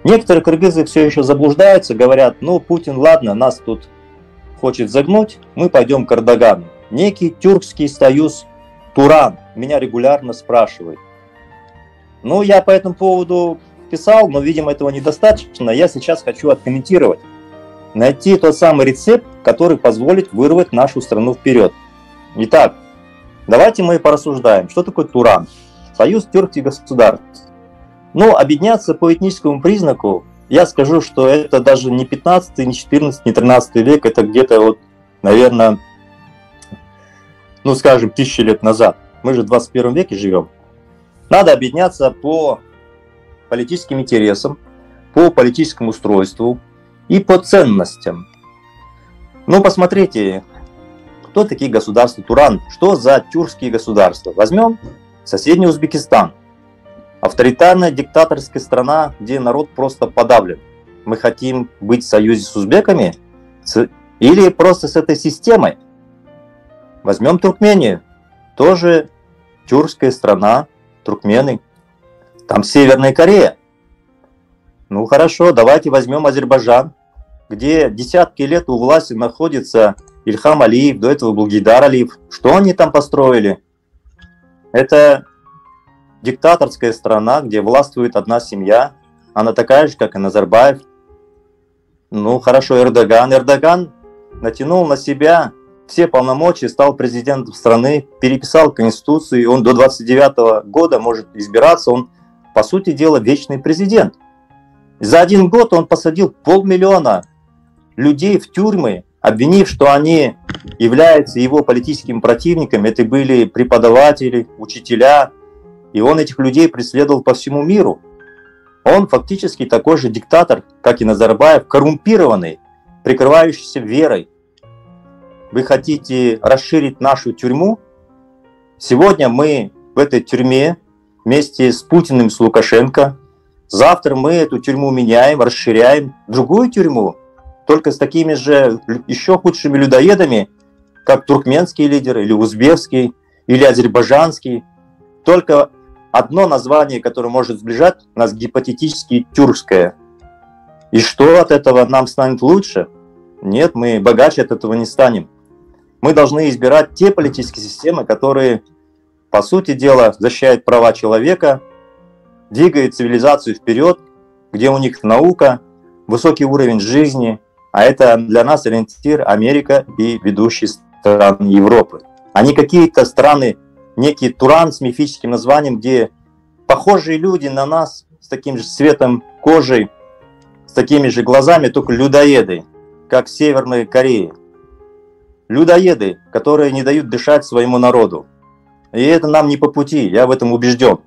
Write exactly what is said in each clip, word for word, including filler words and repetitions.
Некоторые кыргызы все еще заблуждаются, говорят, ну, Путин, ладно, нас тут хочет загнуть, мы пойдем к Эрдогану. Некий тюркский союз Туран меня регулярно спрашивает. Ну, я по этому поводу писал, но, видимо, этого недостаточно. Я сейчас хочу откомментировать. Найти тот самый рецепт, который позволит вырвать нашу страну вперед. Итак, давайте мы порассуждаем, что такое Туран? Союз тюркских государств. Ну, объединяться по этническому признаку, я скажу, что это даже не пятнадцатый, не четырнадцатый, не тринадцатый век, это где-то вот, наверное, ну, скажем, тысячи лет назад. Мы же в двадцать первом веке живем. Надо объединяться по политическим интересам, по политическому устройству и по ценностям. Ну, посмотрите, кто такие государства Туран, что за тюркские государства. Возьмем соседний Узбекистан. Авторитарная диктаторская страна, где народ просто подавлен. Мы хотим быть в союзе с узбеками или просто с этой системой? Возьмем Туркмению. Тоже тюркская страна, туркмены. Там Северная Корея. Ну хорошо, давайте возьмем Азербайджан, где десятки лет у власти находится Ильхам Алиев, до этого был Гейдар Алиев. Что они там построили? Это диктаторская страна, где властвует одна семья. Она такая же, как и Назарбаев. Ну хорошо, Эрдоган. Эрдоган натянул на себя все полномочия, стал президентом страны, переписал конституцию, и он до двадцать девятого года может избираться. Он, по сути дела, вечный президент. За один год он посадил полмиллиона людей в тюрьмы, обвинив, что они являются его политическими противниками. Это были преподаватели, учителя. И он этих людей преследовал по всему миру. Он фактически такой же диктатор, как и Назарбаев, коррумпированный, прикрывающийся верой. Вы хотите расширить нашу тюрьму? Сегодня мы в этой тюрьме вместе с Путиным, с Лукашенко. Завтра мы эту тюрьму меняем, расширяем в другую тюрьму, только с такими же еще худшими людоедами, как туркменский лидер, или узбекский, или азербайджанский. Только одно название, которое может сближать нас, гипотетически тюркское. И что от этого нам станет лучше? Нет, мы богаче от этого не станем. Мы должны избирать те политические системы, которые, по сути дела, защищают права человека, двигают цивилизацию вперед, где у них наука, высокий уровень жизни, а это для нас ориентир Америка и ведущие страны Европы. А не какие-то страны, некий Туран с мифическим названием, где похожие люди на нас, с таким же цветом кожи, с такими же глазами, только людоеды, как в Северной Корее. Людоеды, которые не дают дышать своему народу. И это нам не по пути, я в этом убежден.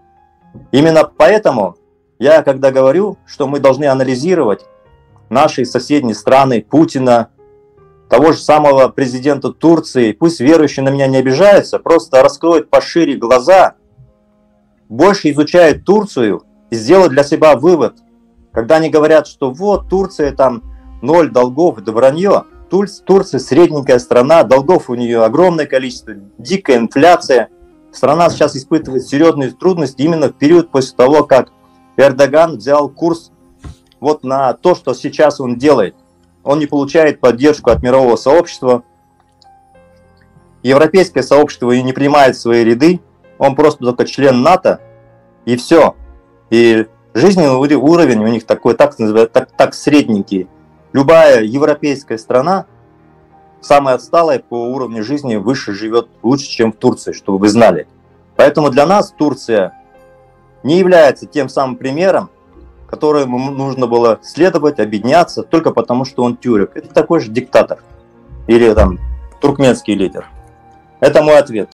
Именно поэтому я, когда говорю, что мы должны анализировать наши соседние страны, Путина, того же самого президента Турции, пусть верующие на меня не обижаются, просто раскроют пошире глаза, больше изучают Турцию и сделают для себя вывод. Когда они говорят, что вот Турция там ноль долгов, это вранье. Турция средненькая страна, долгов у нее огромное количество, дикая инфляция. Страна сейчас испытывает серьезные трудности именно в период после того, как Эрдоган взял курс вот на то, что сейчас он делает. Он не получает поддержку от мирового сообщества. Европейское сообщество и не принимает в свои ряды. Он просто только член НАТО, и все. И жизненный уровень у них такой, так, так, так средненький. Любая европейская страна, самая отсталая по уровню жизни, выше живет лучше, чем в Турции, чтобы вы знали. Поэтому для нас Турция не является тем самым примером, которому нужно было следовать, объединяться, только потому, что он тюрок. Это такой же диктатор или там туркменский лидер. Это мой ответ.